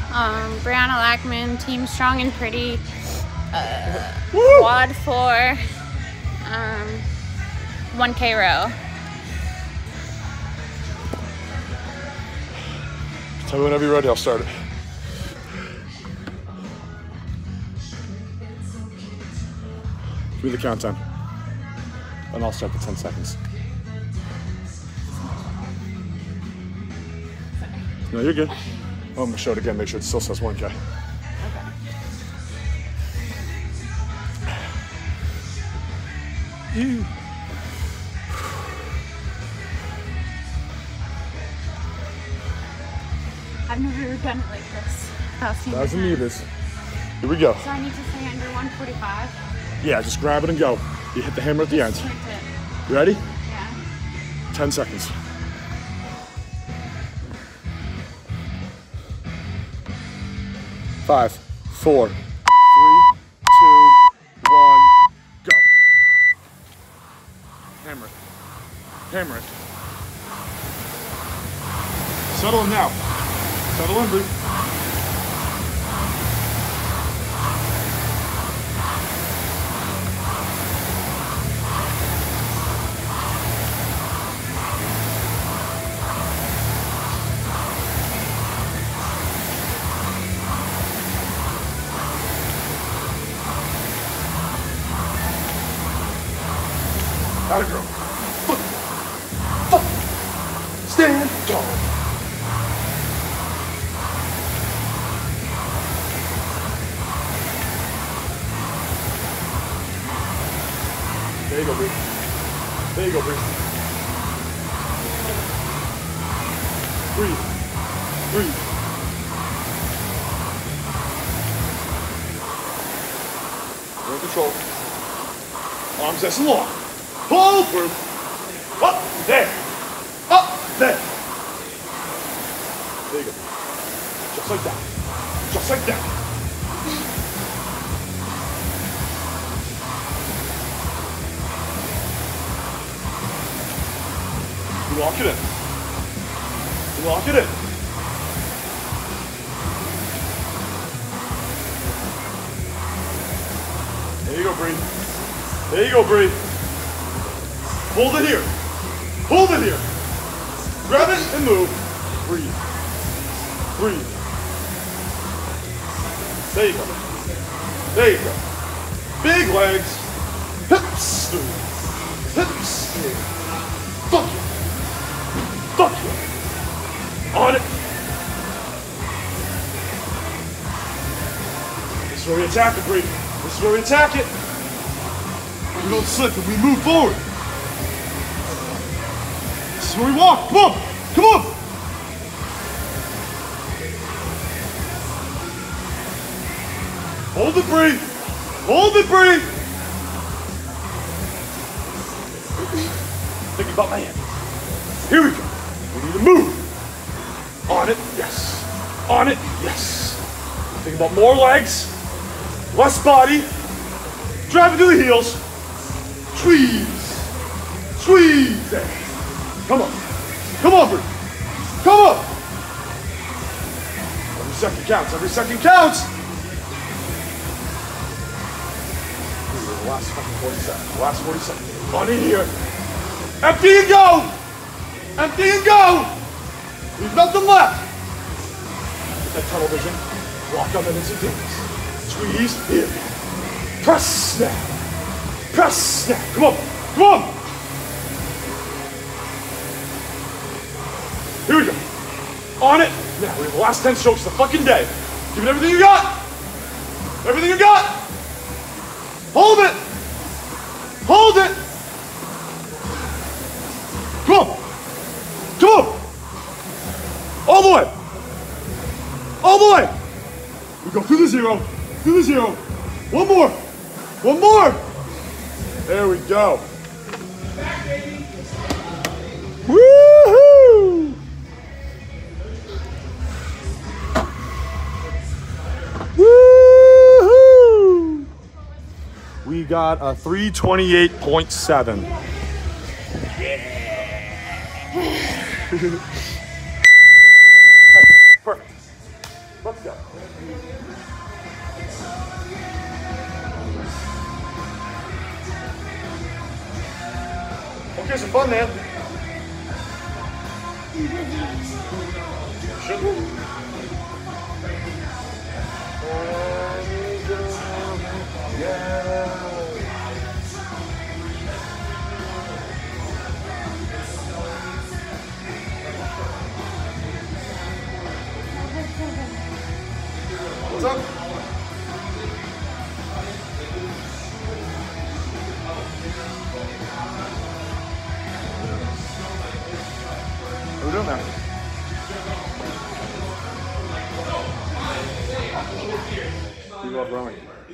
Brianna Lackman, Team Strong and Pretty, Quad 4, 1K row. Tell me whenever you're ready, I'll start it. Give me the countdown. And I'll start the 10 seconds. No, you're good. Oh, I'm gonna show it again, make sure it still says 1K. Okay. I've never done it like this. Doesn't need this. Here we go. So I need to stay under 145? Yeah, just grab it and go. You hit the hammer at the end. Sprint it. You ready? Yeah. 10 seconds. 5, 4, 3, 2, 1, go. Hammer it. Hammer it. Settle in now. Settle in, breathe. Gotta go. Stand tall. There you go, breathe. There you go, breathe. Breathe. Breathe. You're in control. Arms nice and long. Pull through. Up, there. Up, there. There you go. Just like that. Just like that. You lock it in. You lock it in. There you go, Bree. There you go, Bree. Hold it here. Hold it here. Grab it and move. Breathe. Breathe. There you go. There you go. Big legs. Hips move. Hips move. Fuck you. Fuck you. On it. This is where we attack it, Bree. This is where we attack it. We don't slip and we move forward. This is where we walk. Come on. Come on. Hold it, Bree. Hold it, Bree. Thinking about my hand. Here we go. We need to move. On it, yes. On it, yes. Think about more legs, less body. Drive it to the heels. Squeeze. Squeeze. There. Come on. Come on, Bree. Come on. Every second counts. Every second counts. The last fucking 40 seconds. The last 40 seconds. On in here. Empty and go. Empty and go. Leave nothing left. Get that tunnel vision. Walk on that instantaneous. Squeeze. Here. Press, snap. Press, snap. Come on. Come on. Here we go. On it. Now, we have the last 10 strokes of the fucking day. Give it everything you got. Everything you got. Hold it. Hold it. Come on. Come on. All the way. All the way. We go through the zero. Through the zero. One more. One more. There we go. Back, baby. Woohoo! Woohoo! We got a 328.7. Yeah. Perfect. Let's go. Yeah. Okay, some fun, man. Shouldn't. Yeah. What's up? What are we doing now? You love rowing.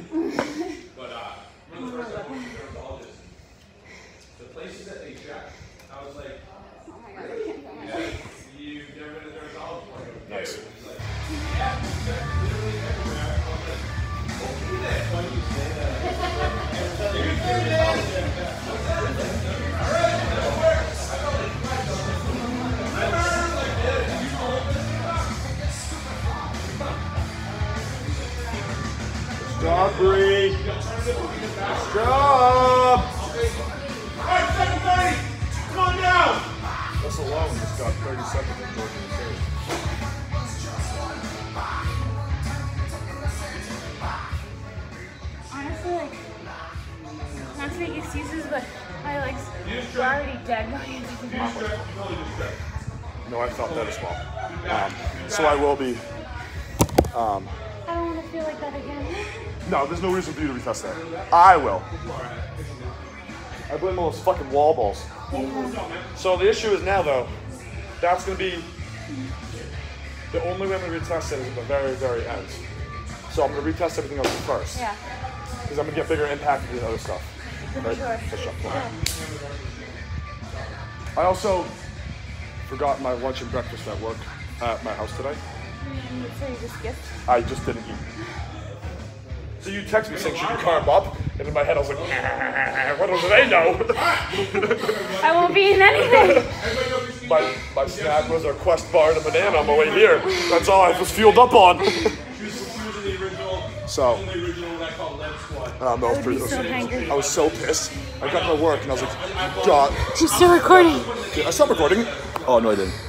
The places that they check, I was like, Oh my god, I can't do it. you've never been to their college point. Nice. Stop, Bree. Stop. Alright, 7:30! Come on down! This alone just got 30 seconds of Georgia and Sarah. Honestly, like, not to make excuses, but my legs were already dead going into the ball. No, I felt that as well. So I will be. I don't want to feel like that again. No, there's no reason for you to retest that. I will. I blame all those fucking wall balls. So the issue is now, though, that's going to be the only way I'm going to retest it is at the very, very end. So I'm going to retest everything else first. Yeah, Because I'm going to get bigger impact with the other stuff. Right? sure. For sure. I also forgot my lunch and breakfast at work at my house today. So you just skipped? I just didn't eat. So you text me saying, should you carb up? And in my head I was like, what do they know? I won't be in anything. my snack was a Quest bar and a banana on my way here. That's all I was fueled up on. She was in the original, So, what I call Lead Squad. I would be so angry. I was so pissed. I got to work and I was like, God. She's still recording. I stopped recording. Oh, no, I didn't.